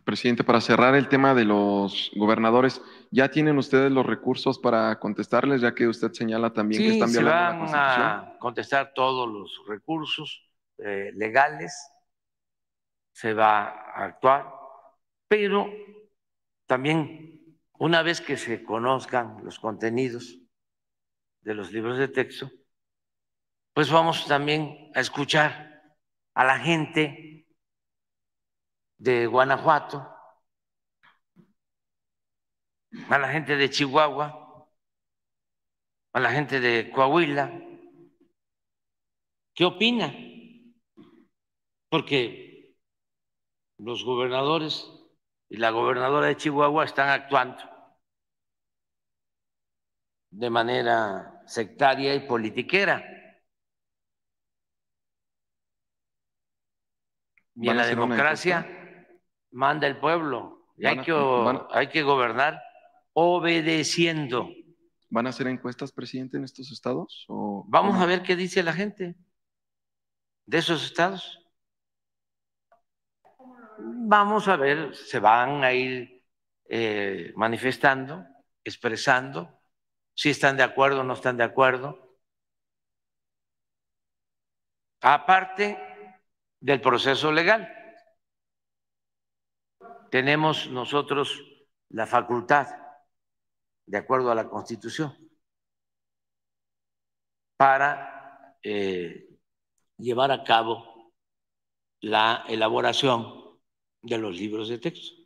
Presidente, para cerrar el tema de los gobernadores, ¿ya tienen ustedes los recursos para contestarles, ya que usted señala también que Sí, están se violando la van Constitución? a contestar todos los recursos legales, se va a actuar, pero también una vez que se conozcan los contenidos de los libros de texto, pues vamos también a escuchar a la gente de Guanajuato, a la gente de Chihuahua, a la gente de Coahuila. ¿Qué opina? Porque los gobernadores y la gobernadora de Chihuahua están actuando de manera sectaria y politiquera. Y en ¿Van a la hacer una encuesta? democracia manda el pueblo y ¿Van a, van, hay que gobernar obedeciendo. van a hacer encuestas, presidente, en estos estados? ¿O Vamos a cómo? ver qué dice la gente de esos estados. Vamos a ver, se van a ir manifestando, expresando, si están de acuerdo o no están de acuerdo. Aparte del proceso legal, tenemos nosotros la facultad, de acuerdo a la Constitución, para llevar a cabo la elaboración de los libros de texto.